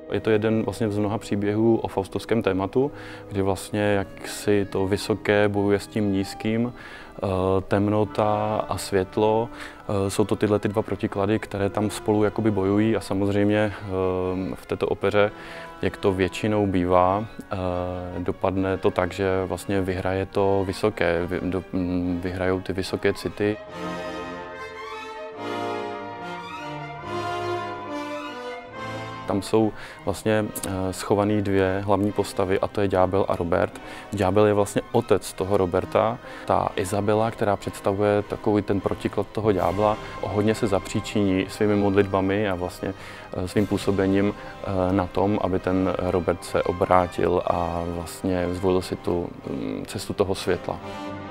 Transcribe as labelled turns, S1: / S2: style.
S1: Je to jeden vlastně z mnoha příběhů o faustovském tématu, kdy vlastně jak si to vysoké bojuje s tím nízkým, temnota a světlo. Jsou to tyhle dva protiklady, které tam spolu jakoby bojují a samozřejmě v této opeře, jak to většinou bývá, dopadne to tak, že vlastně vyhraje to vysoké, vyhrajou ty vysoké city. Tam jsou vlastně schované dvě hlavní postavy a to je ďábel a Robert. Ďábel je vlastně otec toho Roberta. Ta Izabela, která představuje takový ten protiklad toho ďábla, hodně se zapříčiní svými modlitbami a vlastně svým působením na tom, aby ten Robert se obrátil a vlastně zvolil si tu cestu toho světla.